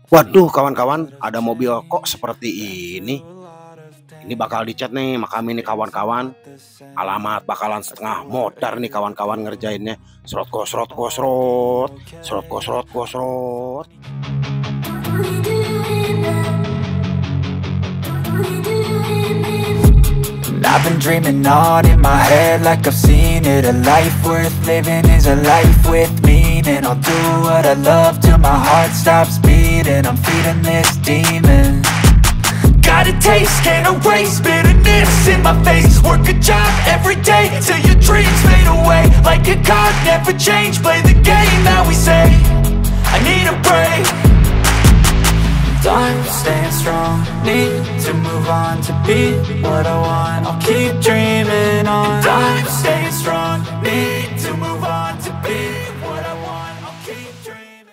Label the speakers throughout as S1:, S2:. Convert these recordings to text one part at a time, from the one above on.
S1: Waduh, kawan-kawan, ada mobil kok seperti ini. Ini bakal dicat nih, makam ini kawan-kawan. Alamat bakalan setengah modar nih kawan-kawan ngerjainnya. Serot gosrot gosrot, serot gosrot gosrot.
S2: I've been dreaming on in my head like I've seen it. A life worth living is a life with meaning. I'll do what I love till my heart stops beating. I'm feeding this demon. Got a taste, can't erase bitterness in my face. Work a job every day till your dreams fade away. Like a card, never change, play the game that we say. I need a break. Done staying strong, need to move on to be what I want. I'll keep dreaming on. Done staying strong, need to move on to be what I want. I'll keep dreaming.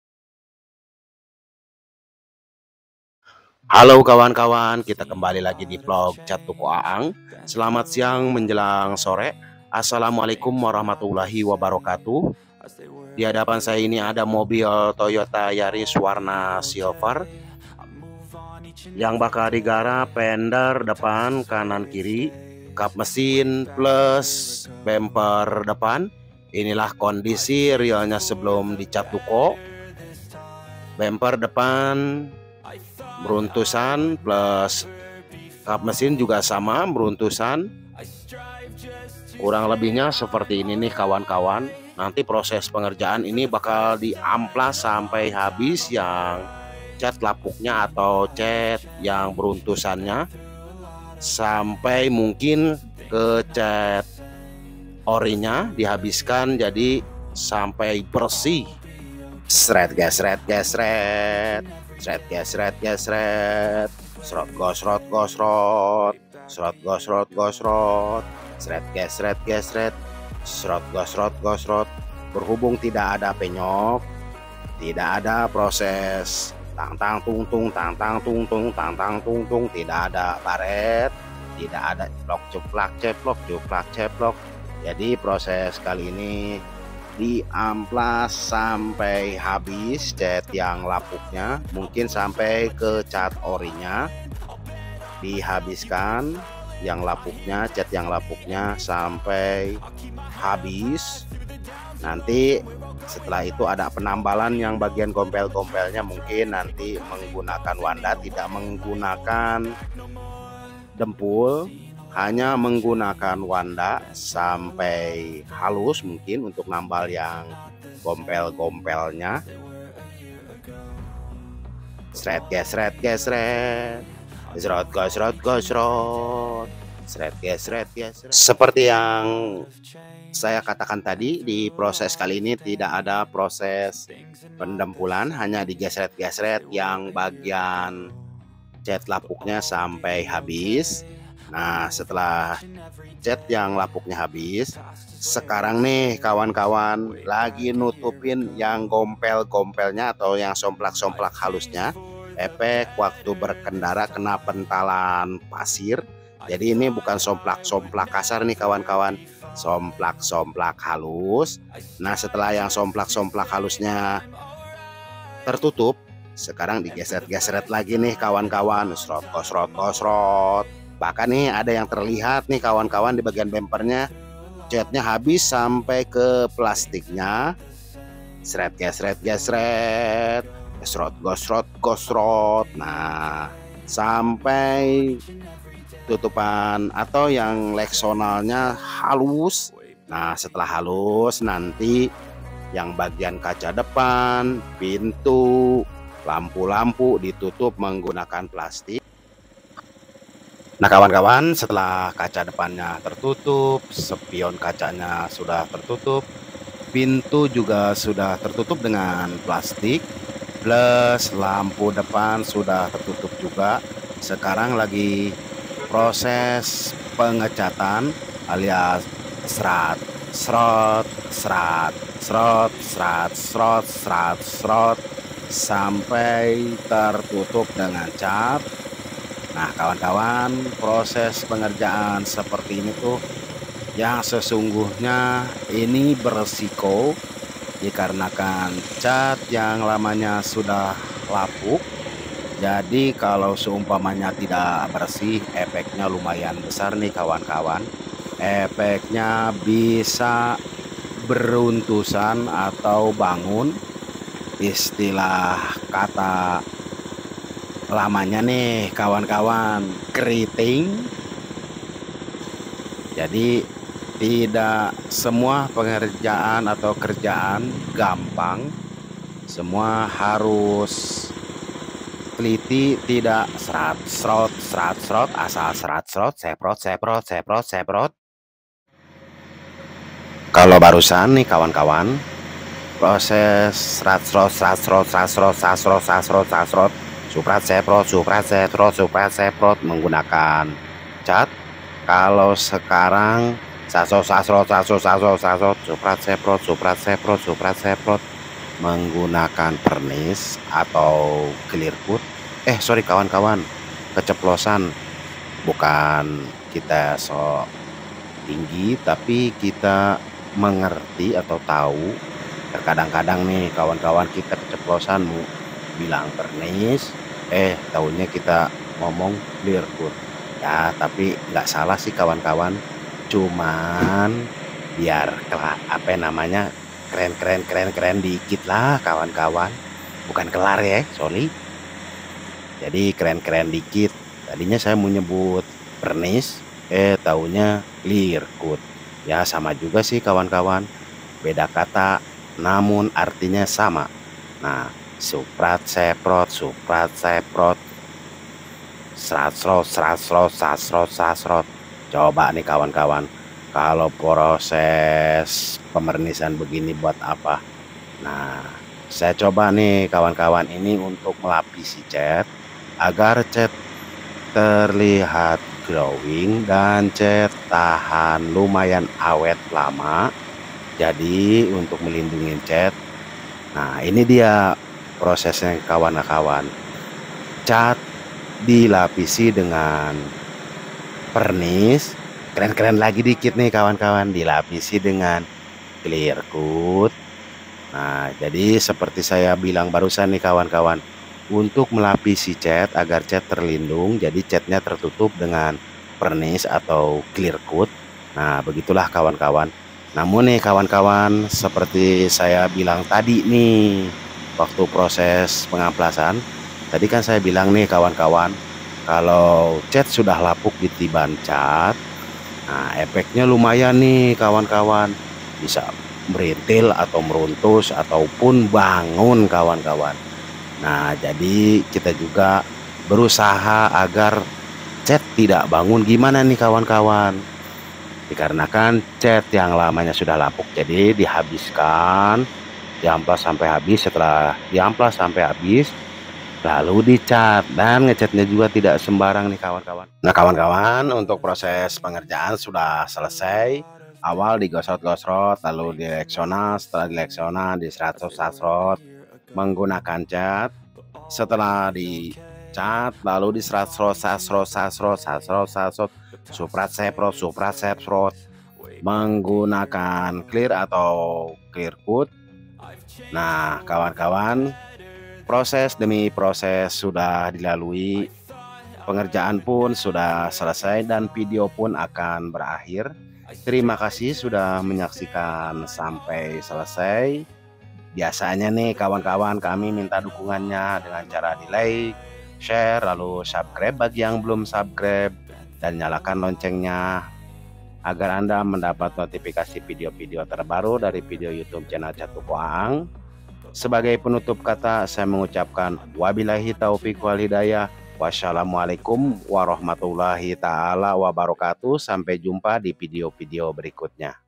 S1: Halo kawan-kawan, kita kembali lagi di vlog Chat Tuko Aang. Selamat siang menjelang sore. Assalamualaikum warahmatullahi wabarakatuh. Di hadapan saya ini ada mobil Toyota Yaris warna silver yang bakal digarap fender depan kanan kiri, kap mesin plus bumper depan. Inilah kondisi realnya sebelum dicat tuko. Bumper depan meruntusan plus kap mesin juga sama meruntusan. Kurang lebihnya seperti ini nih kawan-kawan. Nanti proses pengerjaan ini bakal diamplas sampai habis yang cat lapuknya atau cat yang beruntusannya, sampai mungkin ke cat orinya dihabiskan jadi sampai bersih. Sret gesret gesret, sret gesret gesret, serot gosrot gosrot, serot gosrot gosrot, sret gesret gesret, serot gosrot gosrot. Berhubung tidak ada penyok, tidak ada proses tang tang tung tung tang tang tung tung tang tang tung tung, tidak ada baret, tidak ada ceplok ceplak ceplok ceplak ceplok. Jadi proses kali ini diamplas sampai habis cat yang lapuknya, mungkin sampai ke cat orinya dihabiskan, yang lapuknya, cat yang lapuknya sampai habis. Nanti setelah itu ada penambalan yang bagian gompel-gompelnya, mungkin nanti menggunakan wanda, tidak menggunakan dempul, hanya menggunakan wanda sampai halus mungkin untuk nambal yang gompel-gompelnya. Sret gesret gesret, gesrot gosrot gosrot, sret gesret gesret. Seperti yang saya katakan tadi, di proses kali ini tidak ada proses pendempulan, hanya digesret-gesret yang bagian cat lapuknya sampai habis. Nah, setelah cat yang lapuknya habis, sekarang nih kawan-kawan lagi nutupin yang gompel-gompelnya atau yang somplak-somplak halusnya. Efek waktu berkendara kena pentalan pasir. Jadi ini bukan somplak-somplak kasar nih kawan-kawan, somplak-somplak halus. Nah, setelah yang somplak-somplak halusnya tertutup, sekarang digesret-gesret lagi nih kawan-kawan, serot gosrot gosrot. Bahkan nih ada yang terlihat nih kawan-kawan di bagian bempernya catnya habis sampai ke plastiknya. Sret gesret gesret, gesrot gosrot gosrot. Nah, sampai tutupan atau yang leksonalnya halus. Nah, setelah halus nanti yang bagian kaca depan, pintu, lampu-lampu ditutup menggunakan plastik. Nah kawan-kawan, setelah kaca depannya tertutup, spion kacanya sudah tertutup, pintu juga sudah tertutup dengan plastik, plus lampu depan sudah tertutup juga. Sekarang lagi proses pengecatan alias serat, serot, serat, serot, serat, serot, serat, serot sampai tertutup dengan cat. Nah kawan-kawan, proses pengerjaan seperti ini tuh yang sesungguhnya ini beresiko dikarenakan cat yang lamanya sudah lapuk. Jadi kalau seumpamanya tidak bersih, efeknya lumayan besar nih kawan-kawan. Efeknya bisa beruntusan atau bangun, istilah kata lamanya nih kawan-kawan, keriting. Jadi tidak semua pengerjaan atau kerjaan gampang, semua harus teliti, tidak serat asal seprot. Kalau barusan nih kawan-kawan, proses serat suprat seprot menggunakan cat. Kalau sekarang suprat seprot menggunakan pernis atau clear coat. Sorry kawan-kawan, keceplosan. Bukan kita so tinggi, tapi kita mengerti atau tahu. Terkadang-kadang nih kawan-kawan kita keceplosan mau bilang pernis, tahunya kita ngomong clear coat. Ya tapi nggak salah sih kawan-kawan, cuman biar keren dikit lah kawan-kawan, bukan kelar ya, sorry. Jadi keren dikit. Tadinya saya mau nyebut pernis, taunya clear coat. Ya sama juga sih kawan-kawan, beda kata namun artinya sama. Nah, suprat seprot sasrot. Coba nih kawan-kawan, kalau proses pemernisan begini buat apa? Nah, saya coba nih kawan-kawan ini untuk melapisi cat agar cat terlihat glowing dan cat tahan lumayan awet lama. Jadi untuk melindungi cat, nah ini dia prosesnya kawan-kawan. Cat dilapisi dengan pernis, keren lagi dikit nih kawan-kawan, dilapisi dengan clear coat. Nah jadi seperti saya bilang barusan nih kawan-kawan, untuk melapisi cat agar cat terlindung, jadi catnya tertutup dengan pernis atau clear coat. Nah begitulah kawan-kawan. Namun nih kawan-kawan, seperti saya bilang tadi nih waktu proses pengamplasan, tadi kan saya bilang nih kawan-kawan, kalau cat sudah lapuk ditiban cat, nah efeknya lumayan nih kawan-kawan, bisa merintil atau meruntus ataupun bangun kawan-kawan. Nah jadi kita juga berusaha agar cat tidak bangun. Gimana nih kawan-kawan? Dikarenakan cat yang lamanya sudah lapuk, jadi dihabiskan, diamplas sampai habis. Setelah diamplas sampai habis, lalu dicat, dan ngecatnya juga tidak sembarang nih kawan-kawan. Nah kawan-kawan, untuk proses pengerjaan sudah selesai. Awal digosot-gosot, lalu dileksonan, setelah dileksonan disasrot menggunakan cat. Setelah dicat lalu disasrot suprat seprot menggunakan clear atau clear coat. Nah kawan-kawan, proses demi proses sudah dilalui, pengerjaan pun sudah selesai dan video pun akan berakhir. Terima kasih sudah menyaksikan sampai selesai. Biasanya nih kawan-kawan, kami minta dukungannya dengan cara di like, share, lalu subscribe bagi yang belum subscribe, dan nyalakan loncengnya agar Anda mendapat notifikasi video-video terbaru dari video YouTube channel Catuko Aang. Sebagai penutup kata, saya mengucapkan wabillahi taufiq wal hidayah. Wassalamualaikum warahmatullahi taala wabarakatuh. Sampai jumpa di video-video berikutnya.